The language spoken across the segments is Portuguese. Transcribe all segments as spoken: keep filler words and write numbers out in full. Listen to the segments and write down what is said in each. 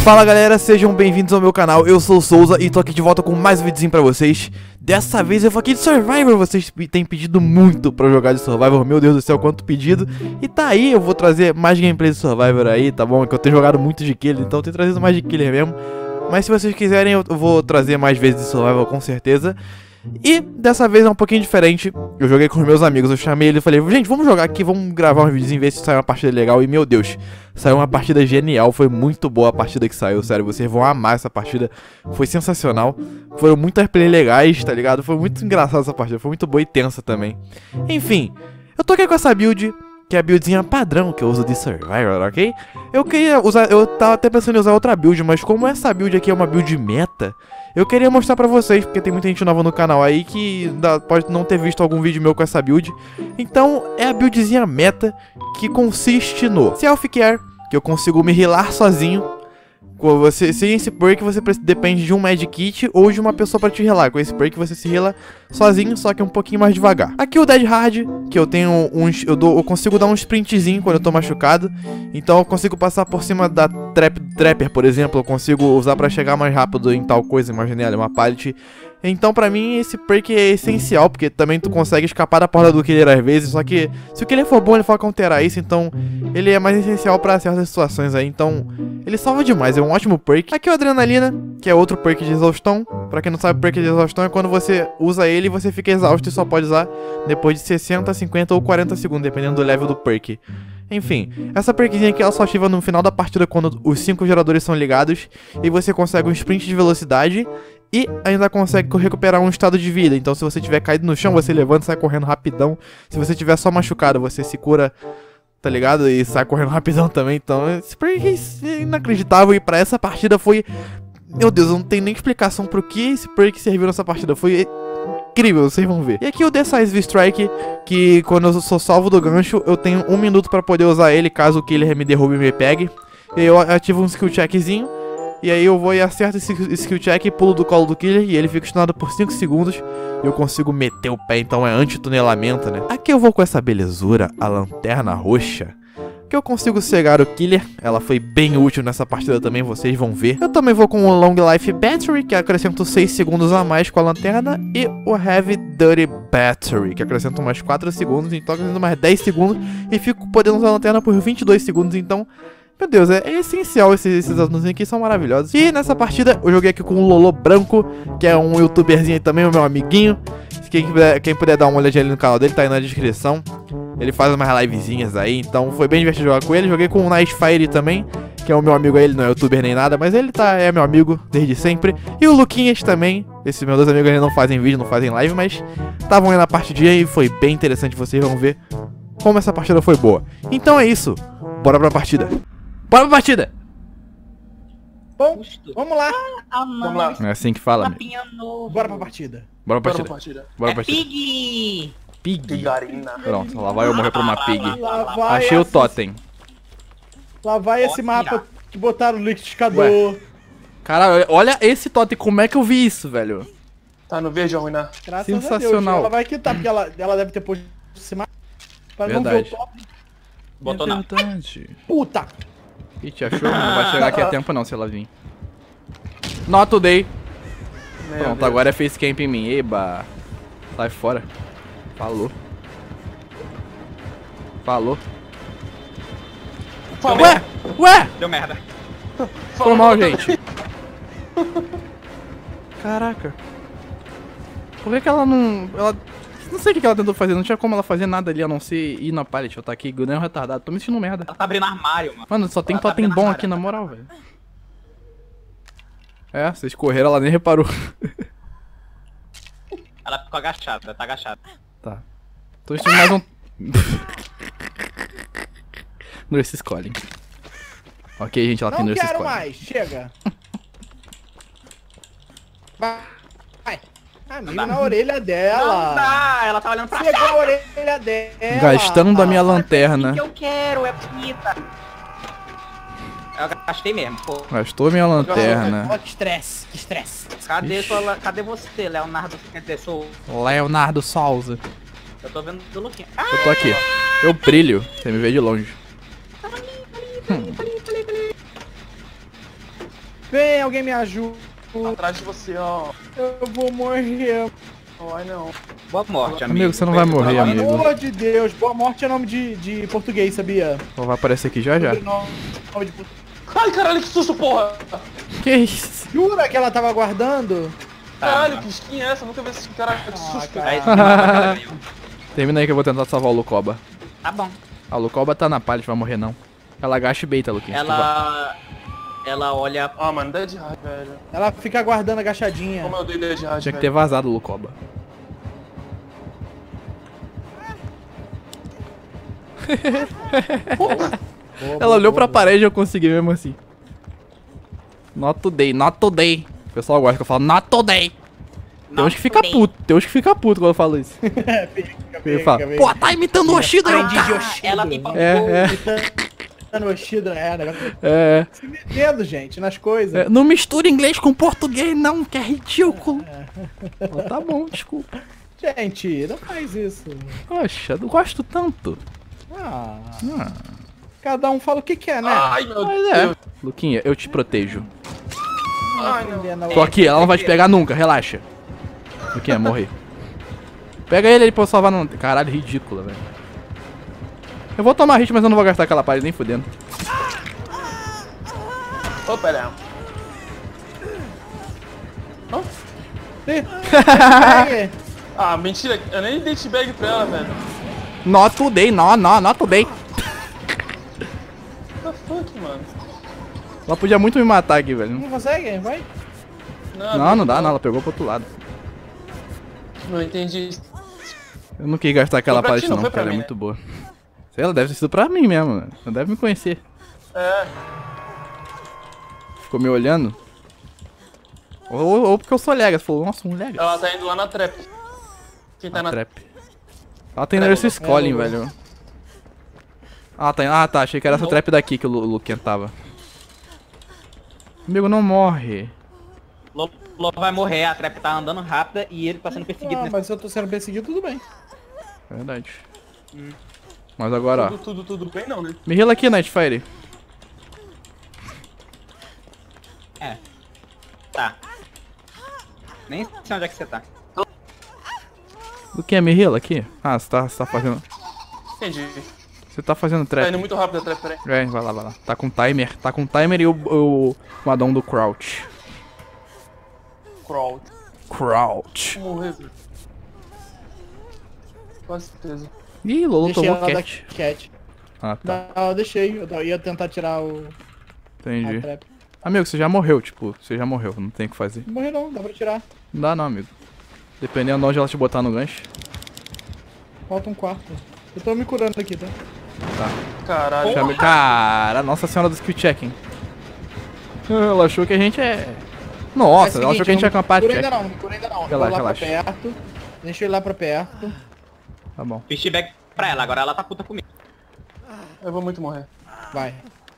Fala galera, sejam bem-vindos ao meu canal, eu sou o Souza e tô aqui de volta com mais um videozinho pra vocês. Dessa vez eu vou aqui de Survivor, vocês têm pedido muito pra jogar de Survivor, meu Deus do céu, quanto pedido. E tá aí, eu vou trazer mais gameplay de Survivor aí, tá bom? Que eu tenho jogado muito de Killer, então eu tenho trazido mais de Killer mesmo. Mas se vocês quiserem eu vou trazer mais vezes de Survivor com certeza. E dessa vez é um pouquinho diferente. Eu joguei com os meus amigos, eu chamei ele e falei: gente, vamos jogar aqui, vamos gravar um videozinho e ver se sai uma partida legal. E meu Deus, saiu uma partida genial, foi muito boa a partida que saiu, sério, vocês vão amar essa partida. Foi sensacional, foram muitas plays legais, tá ligado? Foi muito engraçada essa partida, foi muito boa e tensa também. Enfim, eu tô aqui com essa build, que é a buildzinha padrão que eu uso de Survivor, ok? Eu queria usar, eu tava até pensando em usar outra build, mas como essa build aqui é uma build meta, eu queria mostrar pra vocês, porque tem muita gente nova no canal aí que pode não ter visto algum vídeo meu com essa build. Então, é a buildzinha meta, que consiste no Self-Care, que eu consigo me healar sozinho. Você, sem esse perk você depende de um medkit ou de uma pessoa pra te healar. Com esse perk você se heala sozinho, só que um pouquinho mais devagar. Aqui o Dead Hard, que eu tenho uns, eu, dou, eu consigo dar um sprintzinho quando eu tô machucado. Então eu consigo passar por cima da trap, Trapper, por exemplo. Eu consigo usar pra chegar mais rápido em tal coisa, uma janela, uma pallet. Então pra mim esse perk é essencial, porque também tu consegue escapar da porta do killer às vezes. Só que se o killer for bom ele vai counterar isso, então ele é mais essencial pra certas situações aí. Então ele salva demais, é um ótimo perk. Aqui o Adrenalina, que é outro perk de exaustão. Pra quem não sabe, perk de exaustão é quando você usa ele e você fica exausto e só pode usar depois de sessenta, cinquenta ou quarenta segundos, dependendo do level do perk. Enfim, essa perkzinha aqui ela só ativa no final da partida quando os cinco geradores são ligados e você consegue um sprint de velocidade e ainda consegue recuperar um estado de vida. Então se você tiver caído no chão, você levanta e sai correndo rapidão. Se você tiver só machucado, você se cura, tá ligado? E sai correndo rapidão também. Então esse perk é inacreditável e pra essa partida foi... Meu Deus, eu não tenho nem explicação pro que esse perk serviu nessa partida. Foi incrível, vocês vão ver. E aqui o Decisive Strike, que quando eu sou salvo do gancho, eu tenho um minuto pra poder usar ele caso o killer me derrube e me pegue. E eu ativo um skill checkzinho. E aí eu vou e acerto esse skill check e pulo do colo do killer e ele fica stunado por cinco segundos. E eu consigo meter o pé, então é anti-tunelamento, né? Aqui eu vou com essa belezura, a lanterna roxa, que eu consigo cegar o killer. Ela foi bem útil nessa partida também, vocês vão ver. Eu também vou com o Long Life Battery, que acrescenta seis segundos a mais com a lanterna. E o Heavy Duty Battery, que acrescenta mais quatro segundos, então acrescenta mais dez segundos. E fico podendo usar a lanterna por vinte e dois segundos, então... Meu Deus, é, é essencial esses, esses anúncios aqui, são maravilhosos. E nessa partida eu joguei aqui com o Lolo Branco, que é um youtuberzinho aí também, o meu amiguinho. Quem puder, quem puder dar uma olhadinha ali no canal dele, tá aí na descrição. Ele faz umas livezinhas aí, então foi bem divertido jogar com ele. Joguei com o Nice Fire também, que é o meu amigo aí, ele não é youtuber nem nada, mas ele tá, é meu amigo desde sempre. E o Luquinhas também, esses meus dois amigos aí não fazem vídeo, não fazem live, mas estavam aí na partidinha e foi bem interessante, vocês vão ver como essa partida foi boa. Então é isso, bora pra partida. Bora pra partida! Bom, vamos lá! Ah, vamos lá! É assim que fala, né? Bora pra partida! Bora pra partida! Bora pra partida! Bora É pra partida! pig! Pig! Pigarina! Pronto, lá vai eu morrer pra uma pig. Lá vai Achei o essa- totem. Lá vai esse Olha. mapa que botaram no liquidificador. Caralho, olha esse totem, como é que eu vi isso, velho? Tá no verde, Ruiná? Graças Sensacional. a Deus. Ela vai quitar, porque ela, ela deve ter posto esse mapa pra não ver o Verdade. top. Botou é não. verdade. Puta! Ih, achou? Não vai chegar aqui a tempo não se ela vir. Not today. Meu Pronto, Deus. agora é face camp em mim. Eba. Sai fora. Falou. Falou. Falou. Ué! Ué! Deu merda. Foi mal, gente. Caraca. Por que que ela não... Ela... Não sei o que que ela tentou fazer. Não tinha como ela fazer nada ali, a não ser ir na pallet. Eu tá aqui, nem um retardado. Tô me sentindo merda. Ela tá abrindo armário, mano. Mano, só tem Ela tá totem abrindo bom armário, aqui, na ela tá- moral, velho. É, vocês correram, ela nem reparou. Ela ficou agachada, tá agachada. Tá. Tô assistindo mais um... Nurse Calling. Ok, gente, ela tem Não Nurse quero Calling. mais, chega! Vai! Vai. Amigo Não dá. na orelha dela! Não dá, ela tá olhando pra Chegou cá. a orelha dela! Gastando a minha O lanterna. que eu quero é bonita. Eu gastei mesmo, pô. Gastou minha lanterna. Ó, que estresse, que estresse. Cadê, Ixi. sua, cadê você, Leonardo? Quer dizer, sou... Leonardo Souza. Eu tô vendo do Luquinha. Ah, Eu tô aqui. Eu brilho. Você me vê de longe. Vem, alguém me ajuda. Atrás de você, ó. Eu vou morrer. Ai, não. Boa morte, amigo. Amigo, você não vai morrer, Pelo amigo. amor de Deus, boa morte é nome de, de português, sabia? Ó, vai aparecer aqui já já. Nome de português. Ai, caralho, que susto, porra. Que isso? Jura que ela tava guardando? Caralho, que skin é essa? Nunca vi esse caralho, que susto. cara. Aí, ela ganhou. Termina aí que eu vou tentar salvar o Lucoba. Tá bom. A Lucoba tá na palha, vai morrer não. Ela agacha e beita, Luquinhas. Ela... Ela olha... Ah, mano, Dead Hard, velho. Ela fica aguardando agachadinha. Como eu dei Dead Hard, Tinha que ter velho. vazado o Lucoba. Boa, Ela boa, olhou boa, pra parede e eu consegui mesmo assim. Not today, not today. O pessoal gosta que eu falo not today. Tem uns que fica puto, tem uns que fica puto quando eu falo isso. boa. Fica, Ele fica, fala, fica. pô, tá imitando o Oshido aí, Aprendi de cara. Oshido. Ela tem papo. É, é, Imitando o Oshido, é, negócio é, se metendo, gente, nas coisas. é. Não mistura inglês com português não, que é ridículo. Pô, tá bom, desculpa. Gente, não faz isso. Poxa, eu gosto tanto. Ah, Ah, cada um fala o que quer, né? Ai, meu mas é. Deus. Luquinha, eu te protejo. Ai, não. Entendendo Tô aqui, ela não vai te pegar nunca, relaxa. Luquinha, morri. Pega ele aí pra eu salvar no... Caralho, ridícula, velho. Eu vou tomar hit, mas eu não vou gastar aquela parede nem fudendo. Ô, pera. Ih, pegue. Ah, mentira. Eu nem dei t-bag pra ela, velho. Not today, não, não, not today. What the fuck, mano? Ela podia muito me matar aqui, velho. Não consegue? Vai. Não, não dá, não. Ela pegou pro outro lado. Não entendi. Eu não quis gastar aquela Foi pra paleta ti, não não, foi porque pra ela é mim, muito boa. Sei lá, deve ter sido pra mim mesmo, né? Ela deve me conhecer. É. Ficou me olhando. Ou, ou porque eu sou lega. Falou, nossa, um lega. Ela tá indo lá na trap. Quem tá A na trap. Ela tem Trap. Nurse Calling, É, velho. Ah tá, ah, tá. Achei que era essa Não. trap daqui que o Lu- Luquinha tava. Amigo, não morre. Lolo vai morrer, a trap tá andando rápida e ele tá sendo perseguido Ah, nesse... mas se eu tô sendo perseguido, tudo bem. Verdade. Mas agora, ó. Tudo, tudo, tudo bem não, né? Me heala aqui, Nightfire. É. Tá. Nem sei onde é que você tá. Luquinha, me heala aqui. Ah, você tá, você tá fazendo... Entendi. Você tá fazendo Tá indo trap. muito rápido a trap, peraí. É, vai lá, vai lá. Tá com timer. Tá com timer e o, o, o addon do Crouch. Crawl. Crouch. Vou morrer, velho. Com certeza. Ih, Lolo Deixei tomou ela da cat. cat. Ah, tá. Não, eu deixei. Eu ia tentar tirar o... a Entendi. trap. Amigo, você já morreu, tipo, você já morreu, não tem o que fazer. Não morri não, dá pra tirar. Não dá não, amigo. Dependendo de onde ela te botar no gancho. Falta um quarto. Eu tô me curando aqui, tá? Caralho. Chame... Cara, Nossa Senhora do skill checking. Ela achou que a gente é... Nossa, É ela achou que a gente ia acampar de check. ainda não, me cura ainda não. Relaxa, Vou lá relaxa. pra perto. Deixa eu ir lá pra perto. Tá bom. Fiz feedback pra ela, agora ela tá puta comigo. Eu vou muito morrer. Vai.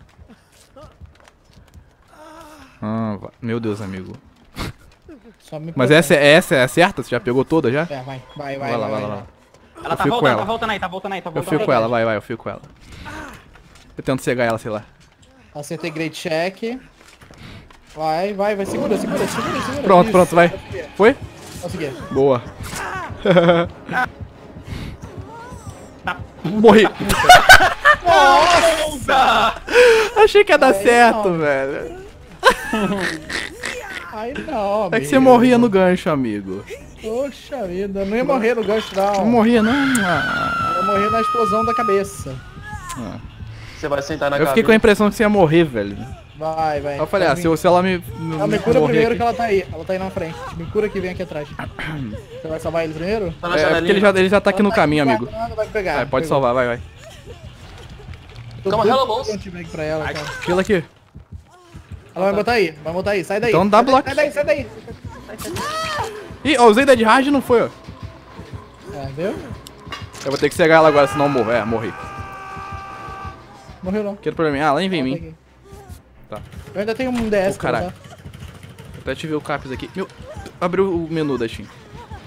Ah, va- meu Deus, amigo. Só me Mas protege. essa, é- essa é a certa? Você já pegou toda já? É, vai, vai, vai. Vai lá, vai lá, vai lá. Ela tá fico com voltando, ela. tá voltando aí, tá voltando aí, tá Eu voltando fico aí. com ela, vai, vai, eu fico com ela. Eu tento cegar ela, sei lá. Acertei great check. Vai, vai, vai. Segura, segura, segura, segura. Pronto, Isso, pronto, vai. conseguir, Foi? Consegui. Boa. Morri. Nossa! Achei que ia dar Aí certo, não. velho. Ai, não, É que você amigo. morria no gancho, amigo. Poxa vida, eu não ia morrer no gancho, não. Não morria, não? Ah. Eu ia morrer na explosão da cabeça. Você vai sentar na Eu fiquei com a impressão que você ia morrer, velho. Vai, vai. Aí eu falei, ah, Pode se, vir. eu- se ela me, me, Não, me cura morrer primeiro aqui- que ela tá aí. Ela tá aí na frente. Me cura que vem aqui atrás. Você vai salvar ele primeiro? Tá na É, porque janelinha. ele já, ele já tá aqui no Ela caminho, aqui amigo. guardando, Vai pegar. É, pode Pegou. salvar, vai, vai. Tô Calma, doido Hello, pra Boss. dar um teabag pra ela, cara. Fila aqui. Ela vai botar aí, vai botar aí. Sai daí. Então dá Sai daí, bloco. Sai daí, sai daí. Ih, ó, usei Dead Hard e não foi, ó. É, viu? Eu vou ter que cegar ela agora, senão eu morro. É, morri. Morreu não. Quero probleminha. Ah, lá vem em Ah, mim. peguei. Tá. Eu ainda tenho um D S Ô, pra caralho. usar. Vou até te ver o Caps aqui. Meu, abriu o menu da Steam.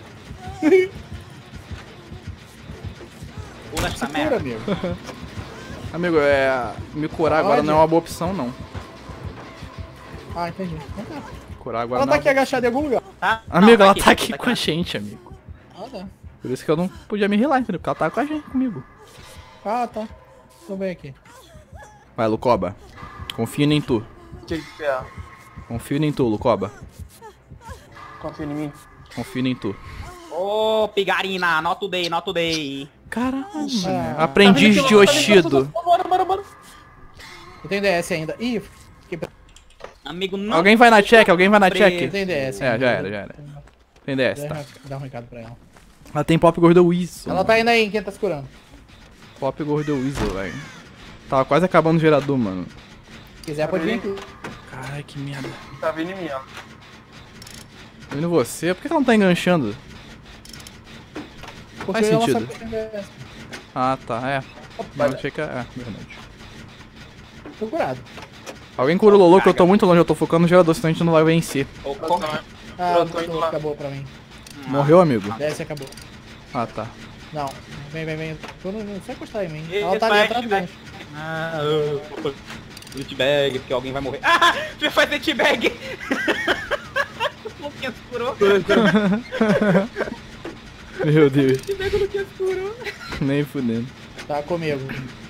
Pula essa Cura, merda. amigo. Amigo, é. Me curar agora Pode? não é uma boa opção, não. Ah, entendi. Então tá. Curar água Ela não. tá aqui agachada em algum lugar. Tá? Amigo, Não, ela tá aqui tá com a gente, amigo. Ah, tá. Por isso que eu não podia me rilar, entendeu? Porque ela tá com a gente, comigo. Ah, tá. Tô bem aqui. Vai, Lucoba. Confio em tu. O que que é? Confio em tu, Lucoba. Confia em mim. Confio em tu. Ô, Pigarina, not today, not today. Caramba. Ah. Aprendiz de Oshido. Bora, bora, bora. Eu tenho D S ainda. Ih, fiquei pre- Amigo, não. Alguém vai na check, alguém vai na eu check. tenho D S É, ainda. já era, já era. Tem D S, tá. Dá dá um recado pra ela. Ela tem Pop Gordo Weasel. Ela tá indo aí, quem tá se curando? Pop Gordo Weasel, velho. Tava quase acabando o gerador, mano. Se quiser, pode vir aqui. Caralho, que merda. Tá vindo em mim, ó. Tô vendo você? Por que ela não tá enganchando? Porque Faz ela sentido. sabe que tem D S. Ah, tá, é. Não, Vai. achei que é. É, verdade. Tô curado. Alguém cura o Lolo que eu tô muito longe, eu tô focando no gerador, senão a gente não vai vencer. Ô, Eu como- também. Ah, Eu tô indo tô, lá. acabou pra mim. Morreu, amigo? D S acabou. Ah, tá. Não, vem, vem, vem. Tô no, não sai encostar em mim. Ih, Ela tá ali vai, atrás do vai. gancho. Ah, eu... Lootbag, porque alguém vai morrer. Ah, você faz lootbag. O Luquinhas curou. Meu Deus. Lootbag, o Luquinhas curou. Nem fudendo. Tá comigo.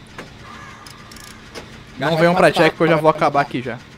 Não Vai venham pra matar, check que eu já vai vou matar. acabar aqui já.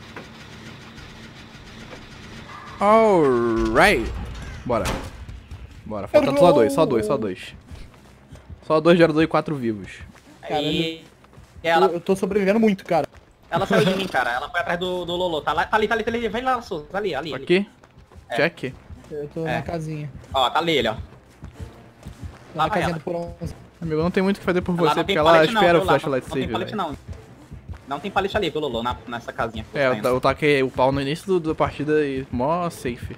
Alright. Bora. Bora, faltando só dois, só dois, só dois. Só dois gerador e quatro vivos. Aí... Eu, Ela, eu tô sobrevivendo muito, cara. ela saiu de mim, cara. Ela foi atrás do, do Lolo. Tá lá, tá ali, tá ali, tá ali. Vai lá, Souza. Tá ali, ali. ali. Aqui. Check. Eu tô É. na casinha. Ó, tá ali ele, ó. Tô Lá na vai casinha ela. do porão. Amigo, não tem muito o que fazer por Lá você, não porque tem ela pallet não, espera o viu, lá. flashlight Não tem save, pallet velho. não. Não tem pallet ali, viu, Lolo? Na, nessa casinha. É, Tá eu, indo. eu taquei o pau no início do, da partida e mó safe.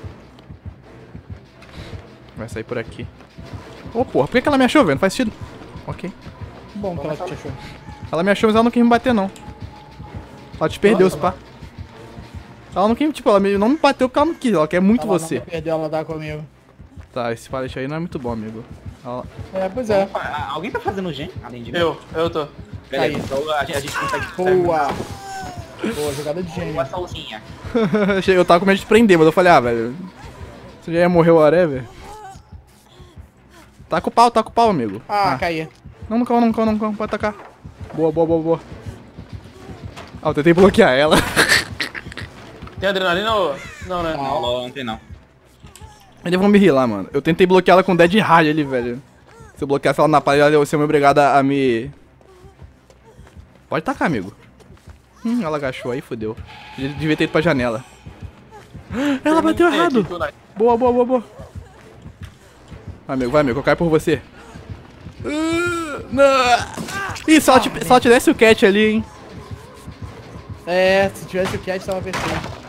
Vai sair por aqui. Ô, porra, por que, que ela me achou, velho? Não faz sentido. Ok. Bom que ela te achou. Ela me achou, mas ela não quis me bater, não. Ela te perdeu, se pá. Ela não quis, tipo, ela me- não me bateu porque ela não quis, ela quer muito Ela você. não perdeu, ela dá comigo. Tá, esse pallet aí não é muito bom, amigo. Ela... É, pois é. Ah, alguém tá fazendo gen, além de mim? Eu, eu tô. Beleza, Aí. então a, gente- a gente consegue... Boa. Boa, jogada de gênio. Boa salzinha. eu tava com medo de prender, mas eu falei, ah, velho. Você já ia morrer, whatever. Tá com o pau, tá com o pau, amigo. Ah, caí. Não, não cão, não cão, não cão, pode atacar. Boa, boa, boa, boa. Ah, eu tentei bloquear ela. Tem adrenalina ou... Não, né? Não, Lolo, não tem não. Eles vão me rir lá, mano. Eu tentei bloquear ela com Dead Hard ali, velho. Se eu bloqueasse ela na parede, eu ia ser obrigado a me... Pode tacar, amigo. Hum, ela agachou aí, fodeu. Eu devia ter ido pra janela. Ela bateu Tem errado. aqui, tu, né? Boa, boa, boa, boa. Amigo, vai, amigo, eu caio por você. Uh, não. Ih, se ela, te, se ela te desse o cat ali, hein. É, se tivesse o cat, tava perfeito.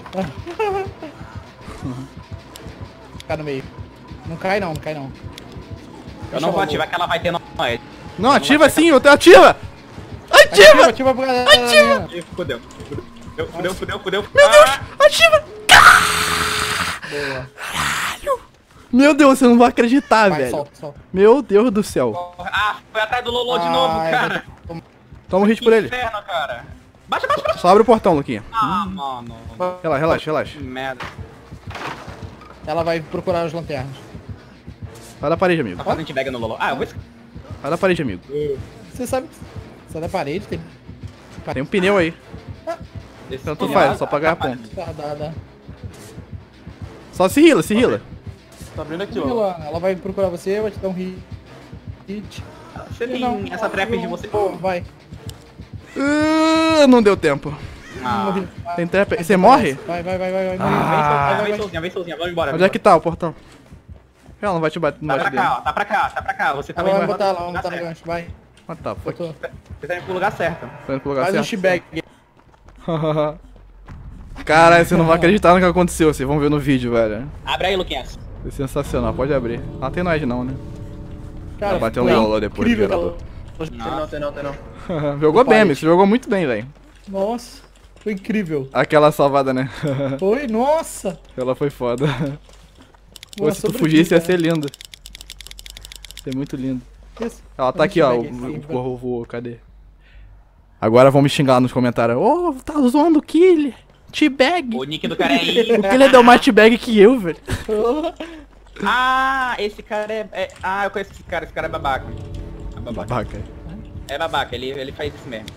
Ficar no meio. Não cai não, não cai não. Eu Deixa não vou ela ativar que ela vai ter no... É, Não, ativa sim, eu tenho ativa. Ativa, Ativa, ativa pra galera. Ativa! Fudeu. Fudeu, fudeu, fudeu, fudeu. Meu Deus! ativa. Boa. Meu Deus, você não vai acreditar, Vai, velho. solta, solta. Meu Deus do céu. Ah, foi atrás do Lolo de novo, Ai, cara. Toma um hit Que por ele. inferno, cara. Baixa, baixa, baixa. Só abre o portão, Luquinha. Ah, mano. Relaxa, relaxa, relaxa. Que merda. Ela vai procurar as lanternas. Vai da parede, amigo. Tá fazendo teabag no Lolo. Ah, eu vou... Vai da parede, amigo. Você sabe, sai da parede, tem... Tem um pneu aí. Esse Tanto pneu faz, só pra ganhar atrapalha. ponto. Dá, dá, dá. Só se rila, se rila. Tá abrindo aqui, ó. Ela, ela vai procurar você, vai te dar um hit. hit. Você tem Não, essa trap de você... Boa, vai. Uh, não deu tempo. Ah. Morri. Tem trap. Você morre? Vai, vai, vai, vai, vai. Ah. Vem, vai, vai, vem vai. sozinha, vem sozinha, vamos embora. Onde é que tá o portão? Ela não vai te bater, não Tá vai pra te cá, der. ó, tá pra cá, tá pra cá. Você tá Ela vai indo botar lá, pro vamos lugar botar no certo. gancho, vai. What the fuck? Botou. Você tá indo pro lugar certo. Tô indo pro lugar Faz um certo. shibag. Caralho, você não vai acreditar no que aconteceu. Vocês vão ver no vídeo, velho. Abre aí, Luquinhas. Foi sensacional, pode abrir. Ela tem nós não, né? Cara, Vai bater um foi Lolo depois do incrível gerador. aquela- Tem não, tem não, tem não. Jogou bem, Fight. amigo. Você jogou muito bem, velho. Nossa, foi incrível. Aquela salvada, né? Foi, nossa. Ela foi foda. Pô, Boa, se tu sobrevive, fugisse ia né? ser lindo. Ia ser muito lindo. Isso. Ela tá Vamos aqui, ó. chegar O aqui, o corvo voou, cadê? Agora vão me xingar nos comentários. Ô, tá zoando o Killer. T-Bag. O nick do cara é Easy. Porque ele deu mais T-Bag que eu, velho. Ah, esse cara é, é... Ah, eu conheço esse cara, esse cara é babaca. É babaca. Babaca. É babaca, ele, ele faz isso mesmo.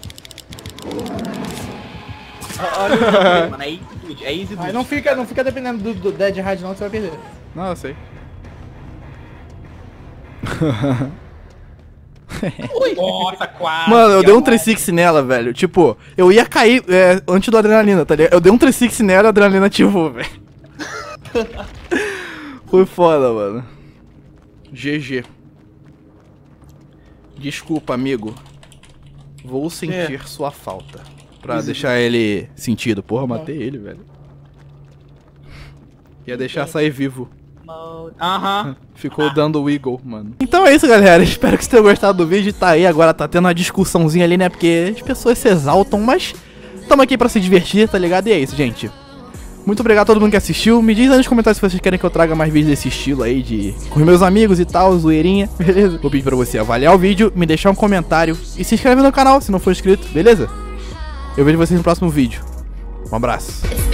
Olha o nick, mano, é Easy Dude, é Easy Dude. Mas não fica, não fica dependendo do, do Dead Hard não, que você vai perder. Não, eu sei. Nossa, quase. Mano, eu dei um ó. três sessenta nela, velho. Tipo, eu ia cair é, antes do adrenalina, tá ligado? Eu dei um três sessenta nela e a adrenalina ativou, velho. Foi foda, mano. G G. Desculpa, amigo. Vou sentir É. sua falta. Pra deixar ele sentido. Porra, eu matei ele, velho. Ia deixar sair vivo. Aham. Ficou dando o wiggle, mano. Então é isso, galera. Espero que vocês tenham gostado do vídeo. Tá aí, agora tá tendo uma discussãozinha ali, né? Porque as pessoas se exaltam, mas tamo aqui pra se divertir, tá ligado? E é isso, gente. Muito obrigado a todo mundo que assistiu. Me diz aí nos comentários se vocês querem que eu traga mais vídeos desse estilo aí, de com os meus amigos e tal, zoeirinha, beleza? Vou pedir pra você avaliar o vídeo, me deixar um comentário e se inscrever no canal se não for inscrito, beleza? Eu vejo vocês no próximo vídeo. Um abraço.